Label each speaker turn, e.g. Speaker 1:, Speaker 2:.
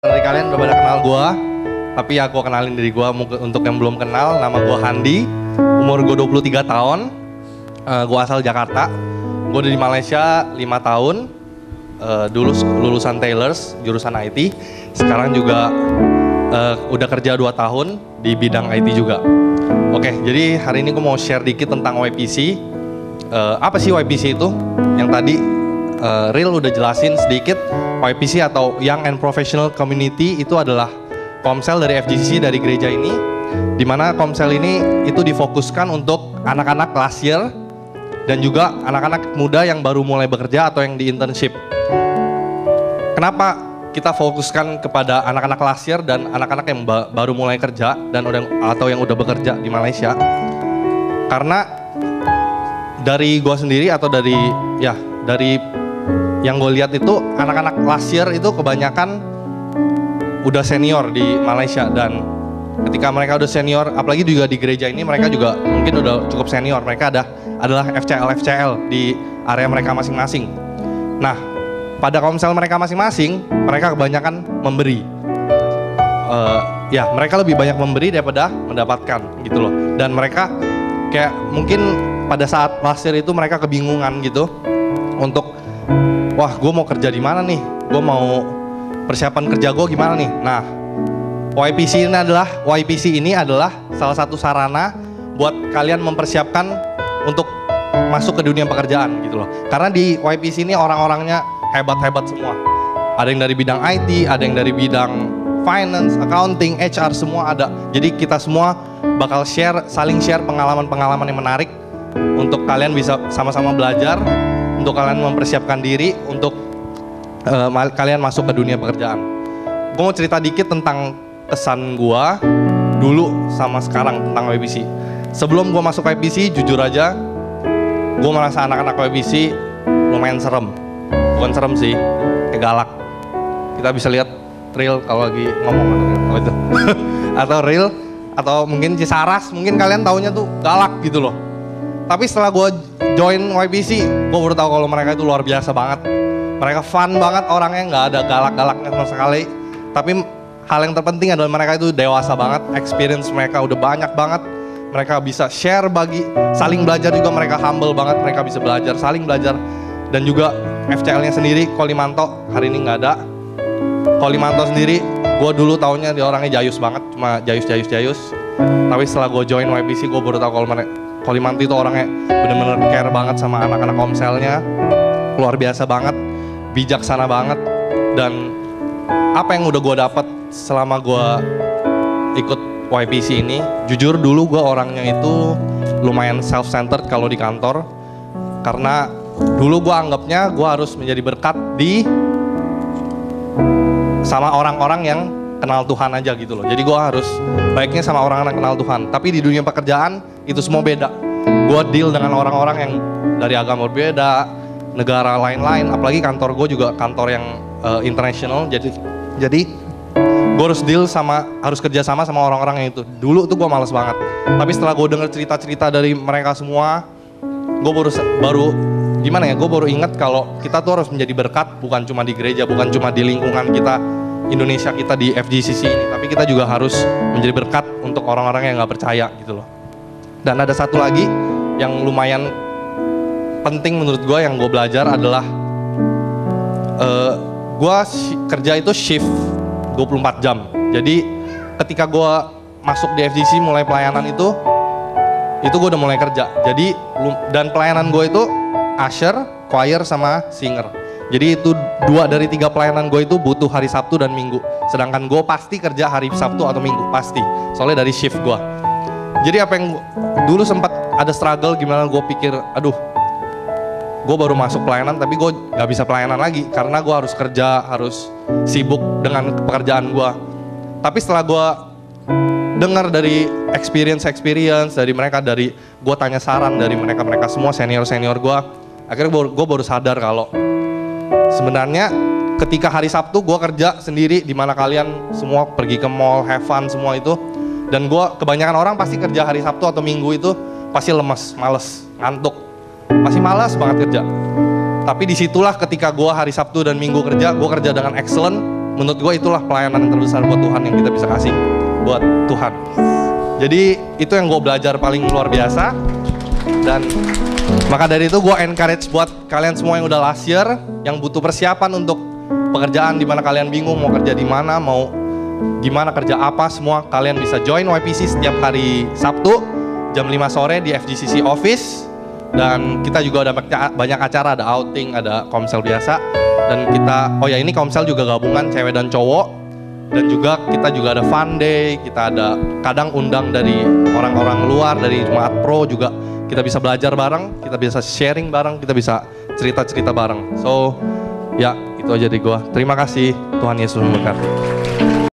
Speaker 1: Dari kalian udah pada kenal gue, tapi ya gue kenalin diri gue untuk yang belum kenal. Nama gue Handi, umur gue 23 tahun, gue asal Jakarta. Gue dari Malaysia 5 tahun, dulu lulusan Taylors, jurusan IT. Sekarang juga udah kerja 2 tahun di bidang IT juga. Oke, jadi hari ini gue mau share dikit tentang YPC. Apa sih YPC itu? Yang tadi Real udah jelasin sedikit. YPC atau Young and Professional Community itu adalah komsel dari FGCC, dari gereja ini, di mana komsel ini itu difokuskan untuk anak-anak last year dan juga anak-anak muda yang baru mulai bekerja atau yang di internship. Kenapa kita fokuskan kepada anak-anak last year dan anak-anak yang baru mulai kerja dan atau yang udah bekerja di Malaysia? Karena dari gua sendiri atau dari yang gue lihat itu anak-anak last year itu kebanyakan udah senior di Malaysia, dan ketika mereka udah senior, apalagi juga di gereja ini mereka juga mungkin udah cukup senior, mereka adalah FCL di area mereka masing-masing. Nah, pada komsel mereka masing-masing, mereka kebanyakan memberi. Mereka lebih banyak memberi daripada mendapatkan gitu loh. Dan mereka kayak mungkin pada saat last year itu mereka kebingungan gitu untuk wah, gue mau kerja di mana nih? Gue mau persiapan kerja gue gimana nih? Nah, YPC ini adalah salah satu sarana buat kalian mempersiapkan untuk masuk ke dunia pekerjaan gitu loh. Karena di YPC ini orang-orangnya hebat-hebat semua. Ada yang dari bidang IT, ada yang dari bidang finance, accounting, HR, semua ada. Jadi kita semua bakal saling share pengalaman-pengalaman yang menarik untuk kalian bisa sama-sama belajar, untuk kalian mempersiapkan diri untuk kalian masuk ke dunia pekerjaan. Gue mau cerita dikit tentang kesan gue dulu sama sekarang tentang YPC. Sebelum gue masuk YPC, jujur aja, gue merasa anak-anak YPC lumayan serem. Bukan serem sih, kayak galak. Kita bisa lihat Real kalau lagi ngomong atau itu. Atau Real, atau mungkin Cisaras, mungkin kalian taunya tuh galak gitu loh. Tapi setelah gue join YPC, gue baru tahu kalau mereka itu luar biasa banget. Mereka fun banget orangnya, nggak ada galak-galaknya sama sekali. Tapi hal yang terpenting adalah mereka itu dewasa banget, experience mereka udah banyak banget. Mereka bisa share, saling belajar juga, mereka humble banget, mereka bisa belajar, saling belajar. Dan juga FCL-nya sendiri, Kolimanto, hari ini nggak ada. Kolimanto sendiri, gue dulu taunya dia orangnya jayus banget, cuma jayus. Tapi setelah gue join YPC, gue baru tahu kalau Kolimanto itu orangnya bener-bener care banget sama anak-anak komselnya, luar biasa banget, bijaksana banget. Dan apa yang udah gue dapat selama gue ikut YPC ini, jujur dulu gue orangnya itu lumayan self-centered kalau di kantor, karena dulu gue anggapnya gue harus menjadi berkat sama orang-orang yang kenal Tuhan aja gitu loh. Jadi gue harus baiknya sama orang-orang yang kenal Tuhan. Tapi di dunia pekerjaan itu semua beda. Gue deal dengan orang-orang yang dari agama berbeda, negara lain-lain. Apalagi kantor gue juga kantor yang international. Jadi gue harus kerja sama orang-orang yang itu. Dulu tuh gue males banget. Tapi setelah gue denger cerita-cerita dari mereka semua, gue baru ingat kalau kita tuh harus menjadi berkat, bukan cuma di gereja, bukan cuma di lingkungan kita Indonesia, kita di FGCC ini, tapi kita juga harus menjadi berkat untuk orang-orang yang nggak percaya gitu loh. Dan ada satu lagi yang lumayan penting menurut gue yang gue belajar adalah gue kerja itu shift 24 jam. Jadi ketika gue masuk di FGCC mulai pelayanan itu gue udah mulai kerja. Jadi dan pelayanan gue itu usher, choir, sama singer. Jadi itu 2 dari 3 pelayanan gue itu butuh hari Sabtu dan Minggu. Sedangkan gue pasti kerja hari Sabtu atau Minggu, pasti. Soalnya dari shift gue. Jadi apa yang dulu sempat ada struggle, gimana gue pikir, aduh, gue baru masuk pelayanan tapi gue gak bisa pelayanan lagi. Karena gue harus kerja, harus sibuk dengan pekerjaan gue. Tapi setelah gue dengar dari experience dari mereka, dari gue tanya saran dari mereka semua senior gue, akhirnya gue baru sadar kalau sebenarnya ketika hari Sabtu gue kerja sendiri, di mana kalian semua pergi ke mall, have fun semua itu, dan kebanyakan orang pasti kerja hari Sabtu atau Minggu itu pasti lemes, males, ngantuk, pasti malas banget kerja. Tapi disitulah ketika gue hari Sabtu dan Minggu kerja, gue kerja dengan excellent, menurut gue itulah pelayanan yang terbesar buat Tuhan yang kita bisa kasih buat Tuhan. Jadi itu yang gue belajar paling luar biasa. Dan maka dari itu gue encourage buat kalian semua yang udah last year, yang butuh persiapan untuk pekerjaan di mana kalian bingung mau kerja di mana, mau gimana kerja apa, semua kalian bisa join YPC setiap hari Sabtu jam 5 sore di FGCC Office. Dan kita juga ada banyak acara, ada outing, ada komsel biasa. Dan kita, oh ya ini komsel juga gabungan cewek dan cowok. Dan juga kita juga ada fun day, kita ada kadang undang dari orang-orang luar, dari Jemaat Pro juga. Kita bisa belajar bareng, kita bisa sharing bareng, kita bisa cerita-cerita bareng. So, ya itu aja dari gua. Terima kasih, Tuhan Yesus memberkati.